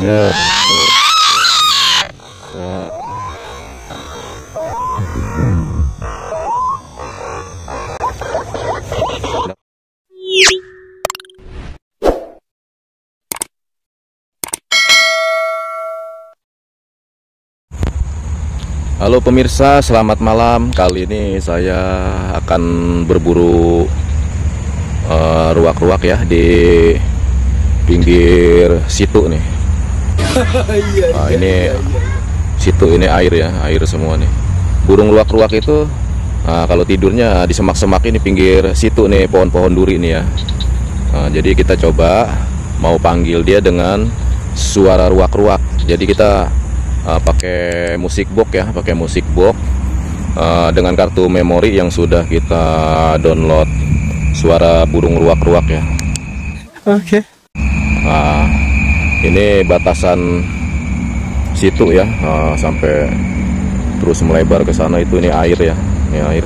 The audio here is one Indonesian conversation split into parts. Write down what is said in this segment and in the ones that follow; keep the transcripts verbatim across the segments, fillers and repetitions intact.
Ya. Halo pemirsa, selamat malam. Kali ini saya akan berburu ruak-ruak uh, ya di pinggir situ nih. Nah, ini situ ini air ya, air semua nih. Burung ruak-ruak itu uh, kalau tidurnya di semak-semak ini pinggir situ nih, pohon-pohon duri nih ya. Nah, jadi kita coba mau panggil dia dengan suara ruak-ruak. Jadi kita Uh, pakai musik box ya, pakai musik box uh, dengan kartu memori yang sudah kita download suara burung ruak-ruak ya. Oke. Okay. Nah, ini batasan situ ya, uh, sampai terus melebar ke sana itu ini air ya, ini air.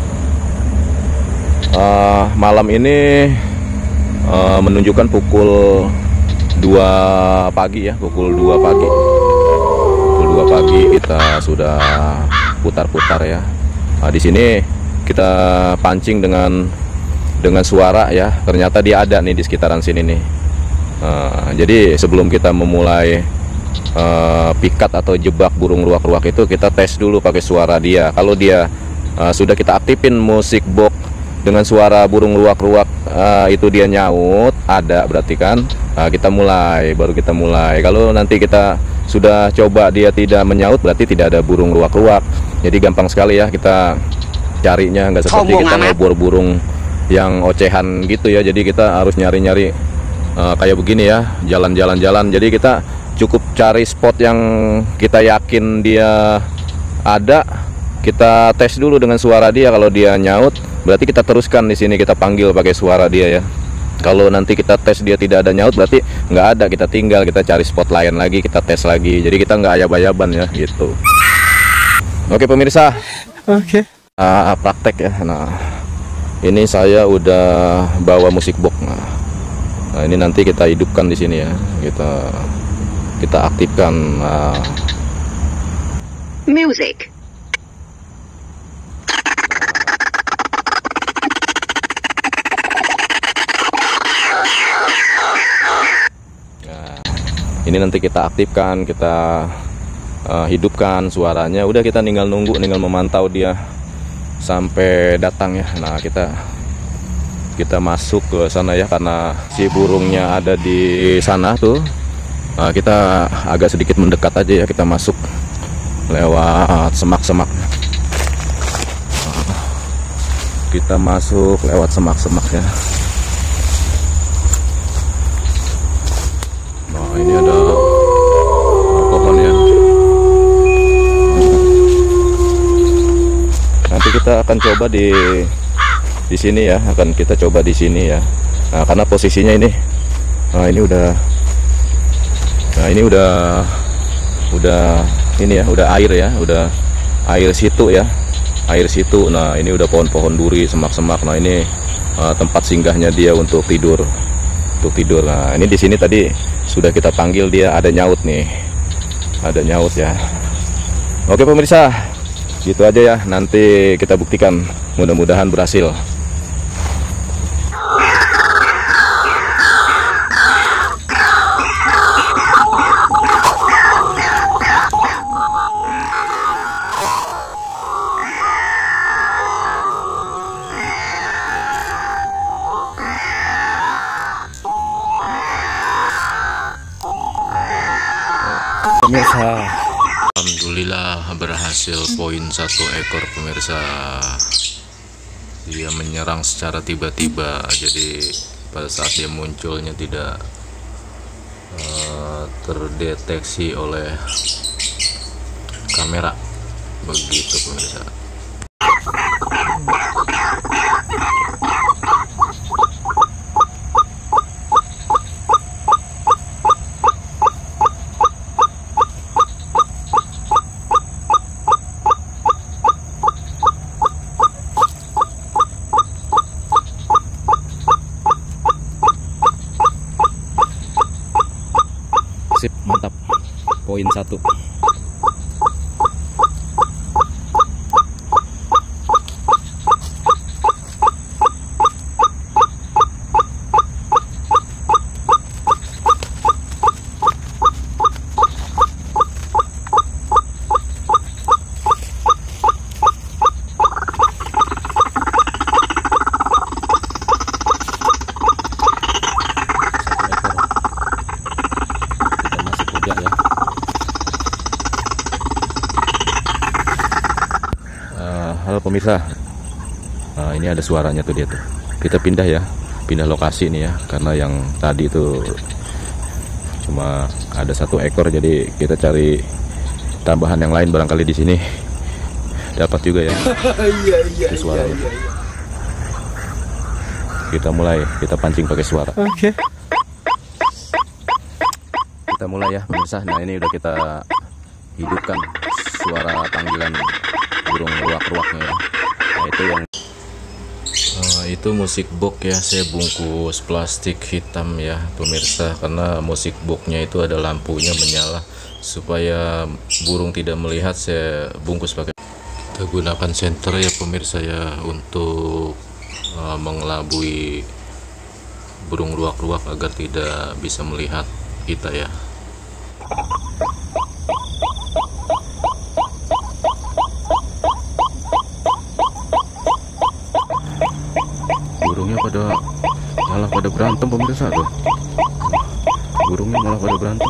Uh, malam ini uh, menunjukkan pukul dua pagi ya, pukul dua pagi. dua pagi kita sudah putar-putar ya. Nah, di sini kita pancing dengan dengan suara ya. Ternyata dia ada nih di sekitaran sini nih. Nah, jadi sebelum kita memulai uh, pikat atau jebak burung ruak-ruak itu, kita tes dulu pakai suara dia. Kalau dia uh, sudah kita aktifin musik box dengan suara burung ruak-ruak, uh, itu dia nyaut, ada berarti kan. Nah, kita mulai, baru kita mulai. Kalau nanti kita sudah coba dia tidak menyaut, berarti tidak ada burung ruak-ruak. Jadi gampang sekali ya kita carinya, nggak seperti kita ngobor burung yang ocehan gitu ya. Jadi kita harus nyari-nyari uh, kayak begini ya, jalan-jalan-jalan. Jadi kita cukup cari spot yang kita yakin dia ada, kita tes dulu dengan suara dia. Kalau dia nyaut, berarti kita teruskan di sini, kita panggil pakai suara dia ya. Kalau nanti kita tes dia tidak ada nyaut, berarti nggak ada, kita tinggal, kita cari spot lain lagi, kita tes lagi. Jadi kita nggak ayab-ayaban ya gitu. Oke pemirsa, oke. Uh, praktek ya. Nah, ini saya udah bawa musik box. Nah, nah ini nanti kita hidupkan di sini ya. Kita kita aktifkan. Nah. Music. Ini nanti kita aktifkan, kita uh, hidupkan suaranya. Udah kita tinggal nunggu, tinggal memantau dia sampai datang ya. Nah kita kita masuk ke sana ya, karena si burungnya ada di sana tuh. Nah, kita agak sedikit mendekat aja ya, kita masuk lewat semak-semak. Nah, kita masuk lewat semak-semak ya. Ini ada pohon ya. Nanti kita akan coba di di sini ya, akan kita coba di sini ya. Nah, karena posisinya ini, nah ini udah, nah ini udah, udah ini ya, udah air ya, udah air situ ya, air situ. Nah ini udah pohon-pohon duri, semak-semak. Nah ini uh, tempat singgahnya dia untuk tidur, untuk tidur. Nah ini di sini tadi sudah kita panggil, dia ada nyaut nih, ada nyaut ya. Oke pemirsa, gitu aja ya, nanti kita buktikan, mudah-mudahan berhasil. Pemirsa, alhamdulillah berhasil, poin satu ekor pemirsa. Dia menyerang secara tiba-tiba, jadi pada saat dia munculnya tidak uh, terdeteksi oleh kamera, begitu pemirsa. Mantap. mantap. Poin satu. Halo pemirsa, nah, ini ada suaranya tuh dia tuh. Kita pindah ya, pindah lokasi nih ya, karena yang tadi tuh cuma ada satu ekor, jadi kita cari tambahan yang lain, barangkali di sini dapat juga ya. Di suara ya. Kita mulai, kita pancing pakai suara. Oke. Okay. Kita mulai ya pemirsa. Nah ini udah kita hidupkan suara panggilan burung ruak-ruaknya ya. Nah itu yang uh, itu musik box ya. Saya bungkus plastik hitam ya pemirsa, karena musik boxnya itu ada lampunya menyala, supaya burung tidak melihat. Saya bungkus pakai, kita gunakan senter ya pemirsa ya, untuk uh, mengelabui burung ruak-ruak agar tidak bisa melihat kita ya. Burungnya pada malah pada berantem pemirsa tuh. Burungnya malah pada berantem.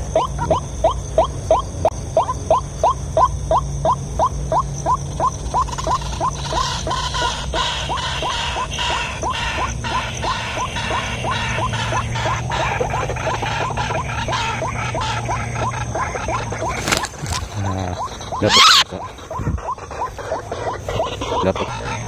Nah, dapat dapat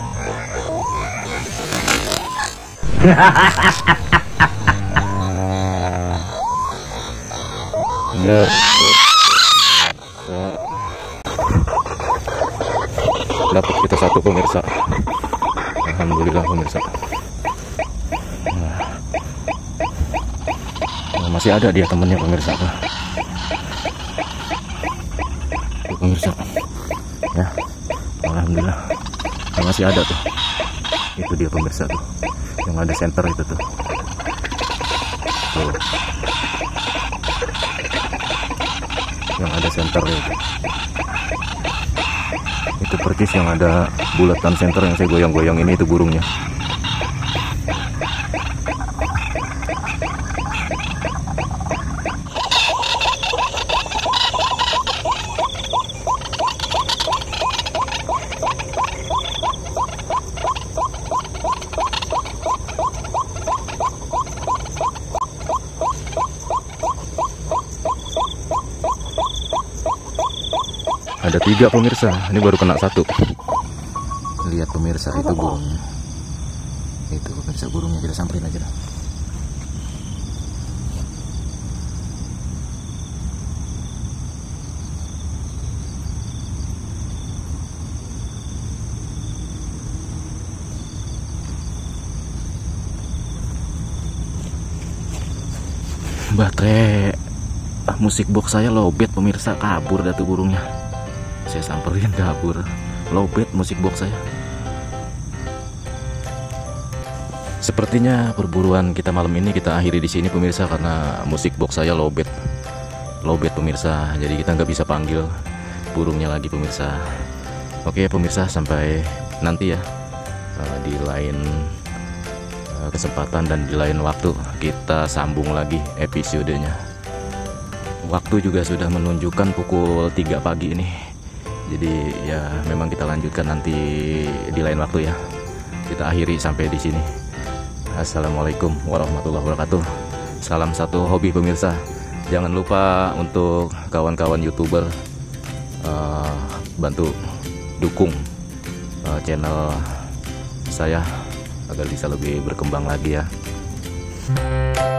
dapat kita satu pemirsa. Alhamdulillah pemirsa. Nah, masih ada dia temennya pemirsa tuh. Tuh pemirsa ya, alhamdulillah. Nah, masih ada tuh. Itu dia pemirsa tuh, yang ada center itu tuh. Tuh. Yang ada center itu. Itu percis yang ada bulatan center yang saya goyang-goyang ini, itu burungnya. Ada tiga pemirsa, ini baru kena satu. Lihat pemirsa, itu burungnya. Itu pemirsa burungnya, kita samperin aja dah. Baterai musik box saya lowbat pemirsa, kabur dah tuh burungnya. Saya samperin kabur, lowbat musik box saya. Sepertinya perburuan kita malam ini kita akhiri di sini pemirsa, karena musik box saya lowbat, lowbat pemirsa. Jadi kita nggak bisa panggil burungnya lagi pemirsa. Oke pemirsa, sampai nanti ya, di lain kesempatan dan di lain waktu kita sambung lagi episodenya. Waktu juga sudah menunjukkan pukul tiga pagi ini. Jadi ya memang kita lanjutkan nanti di lain waktu ya. Kita akhiri sampai di sini. Assalamualaikum warahmatullahi wabarakatuh. Salam satu hobi pemirsa. Jangan lupa untuk kawan-kawan YouTuber uh, bantu dukung uh, channel saya agar bisa lebih berkembang lagi ya.